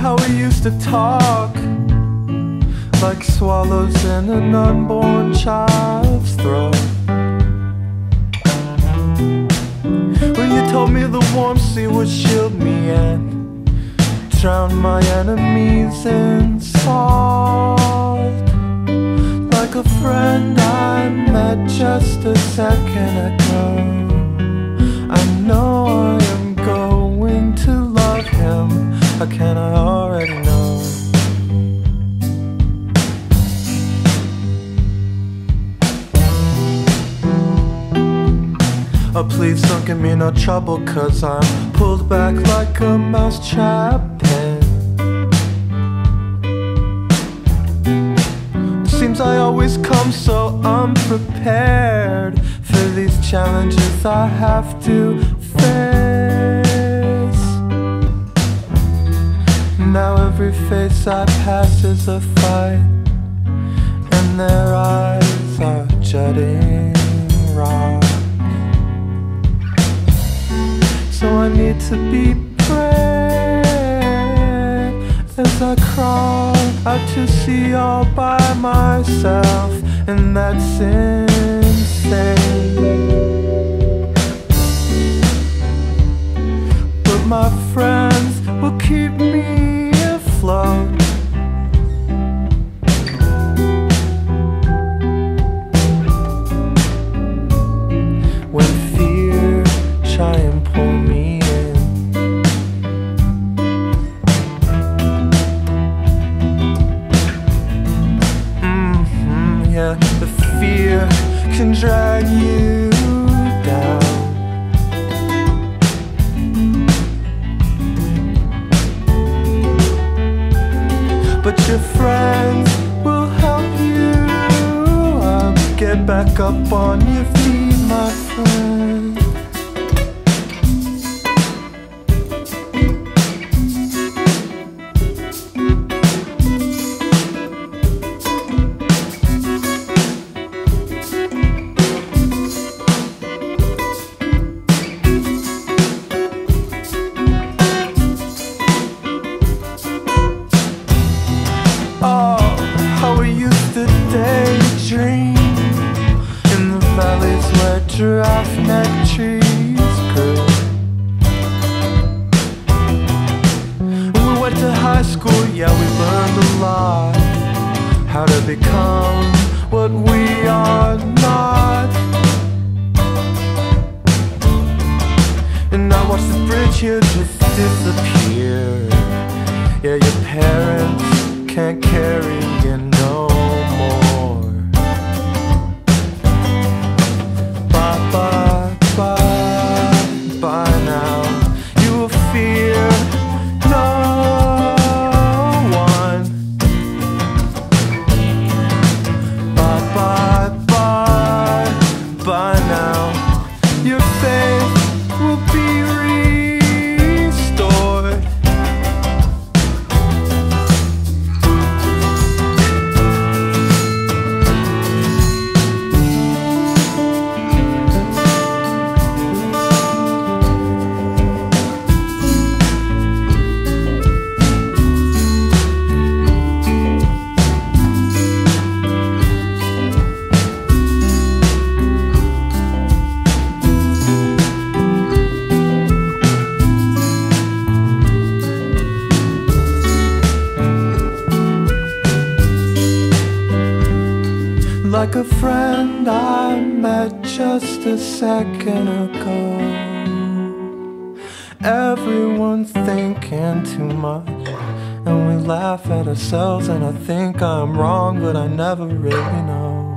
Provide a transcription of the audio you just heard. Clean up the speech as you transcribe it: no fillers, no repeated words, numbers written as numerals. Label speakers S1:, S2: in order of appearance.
S1: how we used to talk like swallows in an unborn child's throat. When you told me the warm sea would shield me and drown my enemies in salt. Like a friend I met just a second ago, I know I am going to love him. How can I already know? Oh, please don't give me no trouble, 'cause I'm pulled back like a mousetrap pin. Seems I always come so unprepared for these challenges I have to face. Now every face I pass is a fight, and their eyes are jutting rocks. So I need to be brave as I crawl out to sea all by myself, and that's insane. But my friends will keep me afloat. When fear try and pull me in, yeah, the fear can drag you down. But your friends will help you up. Get back up on your feet, my friend. Daydream in the valleys where giraffe neck trees grew. When we went to high school, yeah, we learned a lot. How to become what we are not. And I watched the bridge here just disappear. Yeah, your parents can't carry you no more. Bye, bye, bye, bye now. You will fear no one. Bye, bye, bye, bye now. Your faith will be restored. Like a friend I met just a second ago. Everyone's thinking too much, and we laugh at ourselves, and I think I'm wrong, but I never really know.